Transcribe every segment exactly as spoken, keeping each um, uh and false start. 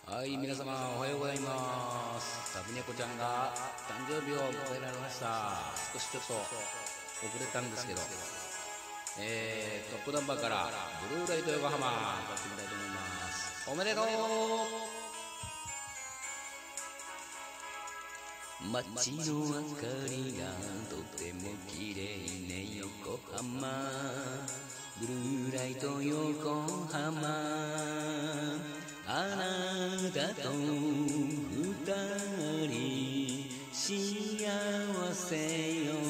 はい、皆様おはようございます。タブネコちゃんが誕生日を迎えられました。少しちょっと遅れたんですけど、えー、トップナンバーからブルーライト横浜歌ってみたいと思います。おめでとう。街の明かりがとても綺麗ね横浜、ブルーライト横浜、あなたと二人幸せよ、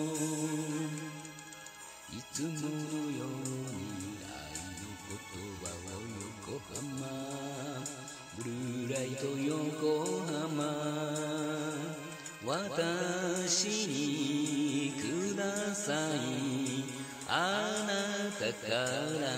いつものように愛の言葉を横浜、ブルーライト横浜、私にください、あなたから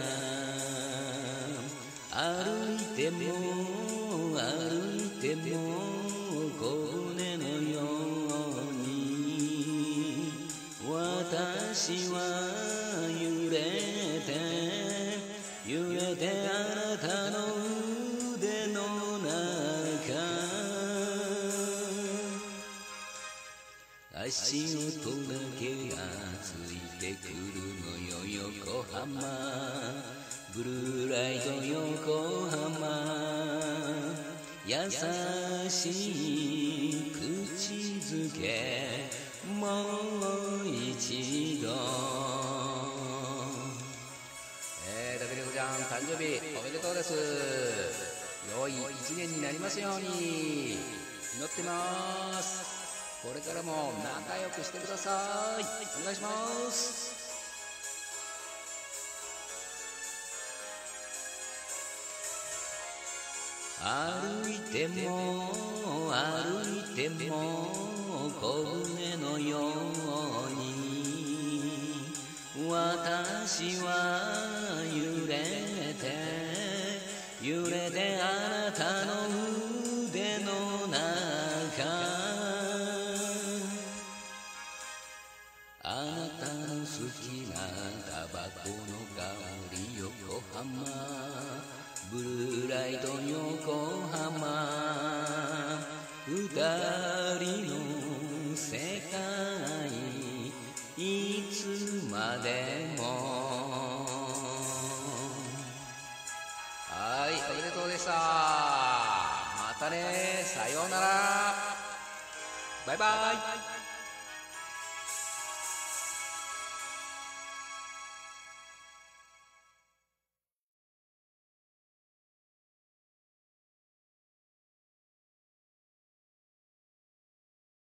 歩いても歩いても小舟のように、私は揺れて揺れてあなたの腕の中、足音だけがついてくるのよ横浜、ブルーライト横浜、優しい口づけもう一度。えー、ダビデコちゃん誕生日おめでとうです。良い一年になりますように祈ってます。これからも仲良くしてください。お願いします。歩いても歩いても小舟のように、私は揺れて揺れてあなたの腕の中、あなたの好きなタバコの香り横浜、ブルーライト横浜、二人の世界いつまでも。はい、おめでとうでした。またね、さようなら、バイバイ。